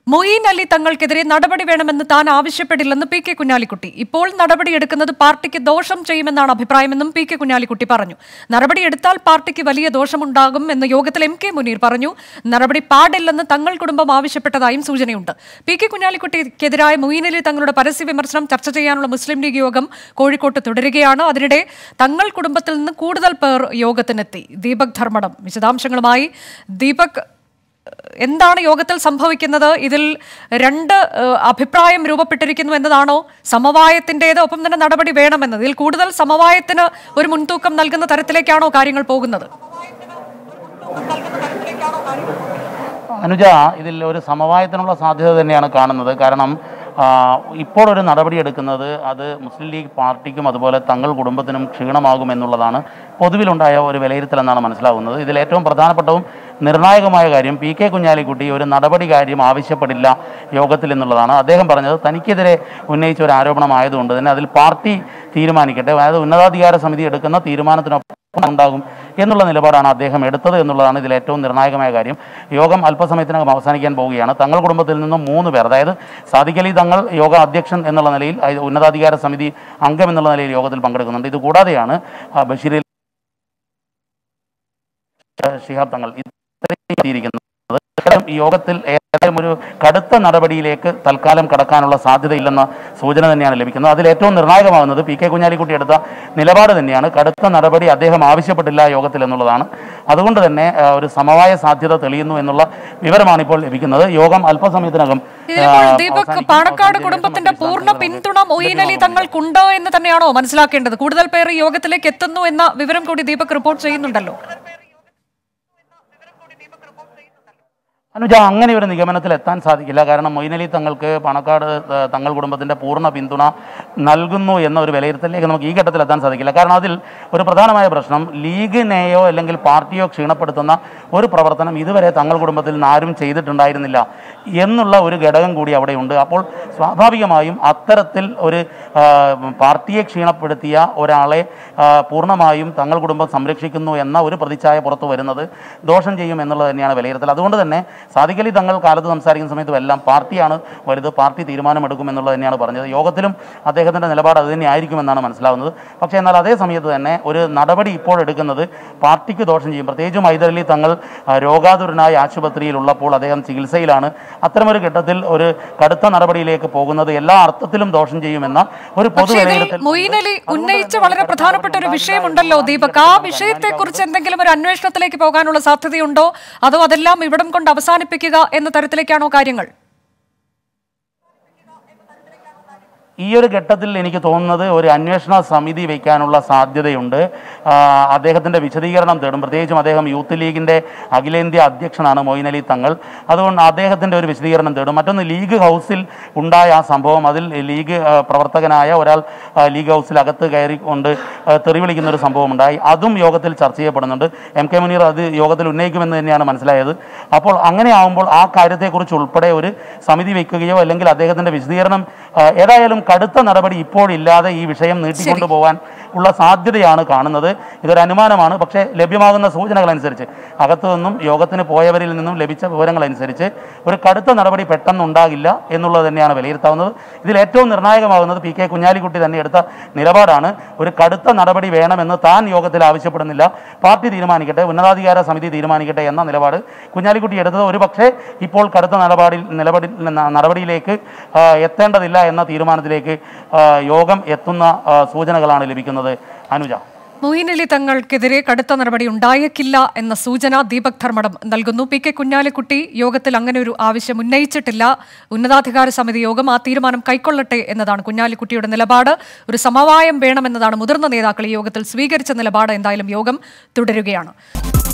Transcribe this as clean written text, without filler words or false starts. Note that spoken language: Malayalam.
മൊയ്ൻ അലി തങ്ങൾക്കെതിരെ നടപടി വേണമെന്ന് താൻ ആവശ്യപ്പെടില്ലെന്ന് പി കെ കുഞ്ഞാലിക്കുട്ടി. ഇപ്പോൾ നടപടിയെടുക്കുന്നത് പാർട്ടിക്ക് ദോഷം ചെയ്യുമെന്നാണ് അഭിപ്രായമെന്നും പി കെ കുഞ്ഞാലിക്കുട്ടി പറഞ്ഞു. നടപടിയെടുത്താൽ പാർട്ടിക്ക് വലിയ ദോഷമുണ്ടാകും എന്ന് യോഗത്തിൽ എം കെ മുനീർ പറഞ്ഞു. നടപടി പാടില്ലെന്ന് തങ്ങൾ കുടുംബം ആവശ്യപ്പെട്ടതായും സൂചനയുണ്ട്. പി കെ കുഞ്ഞാലിക്കുട്ടിക്കെതിരായ മൊയ്ൻ അലി തങ്ങളുടെ പരസ്യ വിമർശനം ചർച്ച ചെയ്യാനുള്ള മുസ്ലിം ലീഗ് യോഗം കോഴിക്കോട്ട് തുടരുകയാണ്. അതിനിടെ തങ്ങൾ കുടുംബത്തിൽ നിന്ന് കൂടുതൽ പേർ യോഗത്തിനെത്തി. ദീപക് ധർമ്മടം വിശദാംശങ്ങളുമായി. ദീപക്, എന്താണ് യോഗത്തിൽ സംഭവിക്കുന്നത്? ഇതിൽ രണ്ട് അഭിപ്രായം രൂപപ്പെട്ടിരിക്കുന്നു എന്നതാണോ? സമവായത്തിൻ്റെത്, ഒപ്പം തന്നെ നടപടി വേണമെന്നത്. ഇതിൽ കൂടുതൽ സമവായത്തിന് ഒരു മുൻതൂക്കം നൽകുന്ന തരത്തിലേക്കാണോ കാര്യങ്ങൾ പോകുന്നത്? അനുജ, ഇതിൽ ഒരു സമവായത്തിനുള്ള സാധ്യത തന്നെയാണ് കാണുന്നത്. കാരണം ഇപ്പോൾ ഒരു നടപടിയെടുക്കുന്നത് അത് മുസ്ലിം ലീഗ് പാർട്ടിക്കും അതുപോലെ തങ്ങൾ കുടുംബത്തിനും ക്ഷീണമാകുമെന്നുള്ളതാണ് പൊതുവിലുണ്ടായ ഒരു വിലയിരുത്തലെന്നാണ് മനസ്സിലാകുന്നത്. ഇതിൽ ഏറ്റവും പ്രധാനപ്പെട്ടവും നിർണായകമായ കാര്യം പി കെ കുഞ്ഞാലിക്കുട്ടി ഒരു നടപടി കാര്യം ആവശ്യപ്പെടില്ല യോഗത്തിൽ എന്നുള്ളതാണ്. അദ്ദേഹം പറഞ്ഞത് തനിക്കെതിരെ ഉന്നയിച്ച ഒരു ആരോപണമായതുകൊണ്ട് തന്നെ അതിൽ പാർട്ടി തീരുമാനിക്കട്ടെ, അതായത് ഉന്നതാധികാര സമിതി എടുക്കുന്ന തീരുമാനത്തിനൊപ്പം ഉണ്ടാകും എന്നുള്ള നിലപാടാണ് അദ്ദേഹം എടുത്തത് എന്നുള്ളതാണ് ഇതിൽ ഏറ്റവും നിർണായകമായ കാര്യം. യോഗം അല്പസമയത്തിനകം അവസാനിക്കാൻ പോവുകയാണ്. തങ്ങൾ കുടുംബത്തിൽ നിന്നും 3 പേർ, അതായത് സാദിഖ് അലി തങ്ങൾ യോഗ അധ്യക്ഷൻ എന്നുള്ള നിലയിൽ, ഉന്നതാധികാര സമിതി അംഗം എന്നുള്ള നിലയിൽ യോഗത്തിൽ പങ്കെടുക്കുന്നുണ്ട്. ഇത് കൂടാതെയാണ് ബഷീർ ശിഹാബ് തങ്ങൾ ഇത്രയും ഈ യോഗത്തിൽ ഏതായാലും ഒരു കടുത്ത നടപടിയിലേക്ക് തൽക്കാലം കടക്കാനുള്ള സാധ്യതയില്ലെന്ന സൂചന തന്നെയാണ് ലഭിക്കുന്നത്. അതിൽ ഏറ്റവും നിർണായകമാകുന്നത് പി കെ കുഞ്ഞാലിക്കുട്ടി എടുത്ത നിലപാട് തന്നെയാണ്. കടുത്ത നടപടി അദ്ദേഹം ആവശ്യപ്പെട്ടില്ല യോഗത്തിൽ എന്നുള്ളതാണ്. അതുകൊണ്ട് തന്നെ ഒരു സമവായ സാധ്യത തെളിയുന്നു എന്നുള്ള വിവരമാണ് ഇപ്പോൾ ലഭിക്കുന്നത്. യോഗം അല്പസമയത്തിനകം. ദീപക്, പാണക്കാട് കുടുംബത്തിന്റെ പൂർണ്ണ പിന്തുണ മൊയ്ൻ അലി തങ്ങൾക്കുണ്ടോ എന്ന് തന്നെയാണോ മനസ്സിലാക്കേണ്ടത്? കൂടുതൽ പേർ ഈ യോഗത്തിലേക്ക് എത്തുന്നു എന്ന വിവരം കൂടി ദീപക് റിപ്പോർട്ട് ചെയ്യുന്നുണ്ടല്ലോ. അനുജ, അങ്ങനെ ഒരു നിഗമനത്തിൽ എത്താൻ സാധിക്കില്ല. കാരണം മൊയ്ൻ അലി തങ്ങൾക്ക് പാണക്കാട് തങ്ങൾ കുടുംബത്തിൻ്റെ പൂർണ്ണ പിന്തുണ നൽകുന്നു എന്ന ഒരു വിലയിരുത്തലിലേക്ക് നമുക്ക് ഈ ഘട്ടത്തിൽ എത്താൻ സാധിക്കില്ല. കാരണം അതിൽ ഒരു പ്രധാനമായ പ്രശ്നം ലീഗിനെയോ അല്ലെങ്കിൽ പാർട്ടിയോ ക്ഷീണപ്പെടുത്തുന്ന ഒരു പ്രവർത്തനം ഇതുവരെ തങ്ങൾ കുടുംബത്തിൽ നിന്ന് ആരും ചെയ്തിട്ടുണ്ടായിരുന്നില്ല എന്നുള്ള ഒരു ഘടകം കൂടി അവിടെയുണ്ട്. അപ്പോൾ സ്വാഭാവികമായും അത്തരത്തിൽ ഒരു പാർട്ടിയെ ക്ഷീണപ്പെടുത്തിയ ഒരാളെ പൂർണ്ണമായും തങ്ങൾ കുടുംബം സംരക്ഷിക്കുന്നു എന്ന ഒരു പ്രതിച്ഛായ പുറത്തു വരുന്നത് ദോഷം ചെയ്യും എന്നുള്ളത് തന്നെയാണ് വിലയിരുത്തൽ. അതുകൊണ്ട് തന്നെ സാദിഖ് അലി തങ്ങൾ കാലത്ത് സംസാരിക്കുന്ന സമയത്തും എല്ലാം പാർട്ടിയാണ് വലുത്, പാർട്ടി തീരുമാനമെടുക്കുമെന്നുള്ളത് തന്നെയാണ് പറഞ്ഞത്. യോഗത്തിലും അദ്ദേഹത്തിൻ്റെ നിലപാട് അത് തന്നെ ആയിരിക്കുമെന്നാണ് മനസ്സിലാവുന്നത്. പക്ഷേ എന്നാൽ അതേ സമയത്ത് തന്നെ ഒരു നടപടി ഇപ്പോൾ എടുക്കുന്നത് പാർട്ടിക്ക് ദോഷം ചെയ്യും. പ്രത്യേകിച്ചും ഹൈദർ അലി തങ്ങൾ രോഗാതുരനായ ആശുപത്രിയിലുള്ളപ്പോൾ അദ്ദേഹം ചികിത്സയിലാണ്. അത്തരമൊരു ഘട്ടത്തിൽ ഒരു കടുത്ത നടപടിയിലേക്ക് പോകുന്നത് എല്ലാ അർത്ഥത്തിലും ദോഷം ചെയ്യുമെന്ന ഒരു പൊതു വിലയിരുത്തൽ. മൊയ്ൻ അലി ഉന്നയിച്ച വളരെ പ്രധാനപ്പെട്ട ഒരു വിഷയമുണ്ടല്ലോ ദീപക്, ആ വിഷയത്തെക്കുറിച്ച് എന്തെങ്കിലും ഒരു അന്വേഷണത്തിലേക്ക് പോകാനുള്ള സാധ്യതയുണ്ടോ? അതോ അതെല്ലാം ഇവിടം കൊണ്ട് അവസാനിപ്പിക്കുക എന്ന തരത്തിലേക്കാണോ കാര്യങ്ങൾ? ഈ ഒരു ഘട്ടത്തിൽ എനിക്ക് തോന്നുന്നത് ഒരു അന്വേഷണ സമിതി വയ്ക്കാനുള്ള സാധ്യതയുണ്ട്. അദ്ദേഹത്തിൻ്റെ വിശദീകരണം തേടും. പ്രത്യേകിച്ചും അദ്ദേഹം യൂത്ത് ലീഗിൻ്റെ അഖിലേന്ത്യാ അധ്യക്ഷനാണ് മൊയ്ൻ അലി തങ്ങൾ. അതുകൊണ്ട് അദ്ദേഹത്തിൻ്റെ ഒരു വിശദീകരണം തേടും. മറ്റൊന്ന്, ലീഗ് ഹൗസിൽ ഉണ്ടായ ആ സംഭവം, അതിൽ ലീഗ് പ്രവർത്തകനായ ഒരാൾ ലീഗ് ഹൗസിൽ അകത്ത് കയറിക്കൊണ്ട് തെറി വിളിക്കുന്നൊരു സംഭവം ഉണ്ടായി. അതും യോഗത്തിൽ ചർച്ച ചെയ്യപ്പെടുന്നുണ്ട്. എം കെ മുനീർ അത് യോഗത്തിൽ ഉന്നയിക്കുമെന്ന് തന്നെയാണ് മനസ്സിലായത്. അപ്പോൾ അങ്ങനെ ആകുമ്പോൾ ആ കാര്യത്തെക്കുറിച്ച് ഉൾപ്പെടെ ഒരു സമിതി വയ്ക്കുകയോ അല്ലെങ്കിൽ അദ്ദേഹത്തിൻ്റെ വിശദീകരണം, ഏതായാലും കടുത്ത നടപടി ഇപ്പോഴില്ലാതെ ഈ വിഷയം നീട്ടിക്കൊണ്ടുപോകാൻ ഉള്ള സാധ്യതയാണ് കാണുന്നത്. ഇതൊരു അനുമാനമാണ്. പക്ഷേ ലഭ്യമാകുന്ന സൂചനകൾ അനുസരിച്ച്, അകത്തു നിന്നും യോഗത്തിന് പോയവരിൽ നിന്നും ലഭിച്ച വിവരങ്ങളനുസരിച്ച് ഒരു കടുത്ത നടപടി പെട്ടെന്നുണ്ടാകില്ല എന്നുള്ളത് തന്നെയാണ് വിലയിരുത്താവുന്നത്. ഇതിൽ ഏറ്റവും നിർണായകമാകുന്നത് പി കെ കുഞ്ഞാലിക്കുട്ടി തന്നെ എടുത്ത നിലപാടാണ്. ഒരു കടുത്ത നടപടി വേണമെന്ന് താൻ യോഗത്തിൽ ആവശ്യപ്പെടുന്നില്ല, പാർട്ടി തീരുമാനിക്കട്ടെ, ഉന്നതാധികാര സമിതി തീരുമാനിക്കട്ടെ എന്ന നിലപാട് കുഞ്ഞാലിക്കുട്ടി എടുത്തത് ഒരു പക്ഷേ ഇപ്പോൾ കടുത്ത നടപടിയിലേക്ക് എത്തേണ്ടതില്ല എന്ന തീരുമാനത്തിലേക്ക് യോഗം എത്തുന്ന സൂചനകളാണ് ലഭിക്കുന്നത്. അനുജ, മൊയ്ൻ അലി തങ്ങൾക്കെതിരെ കടുത്ത നടപടി ഉണ്ടായേക്കില്ല എന്ന സൂചന ദീപക് ധർമ്മടം നൽകുന്നു. പി കെ കുഞ്ഞാലിക്കുട്ടി യോഗത്തിൽ അങ്ങനെ ഒരു ആവശ്യം ഉന്നയിച്ചിട്ടില്ല. ഉന്നതാധികാര സമിതി യോഗം ആ തീരുമാനം കൈക്കൊള്ളട്ടെ എന്നതാണ് കുഞ്ഞാലിക്കുട്ടിയുടെ നിലപാട്. ഒരു സമവായം വേണമെന്നതാണ് മുതിർന്ന നേതാക്കൾ ഈ യോഗത്തിൽ സ്വീകരിച്ച നിലപാട്. എന്തായാലും യോഗം തുടരുകയാണ്.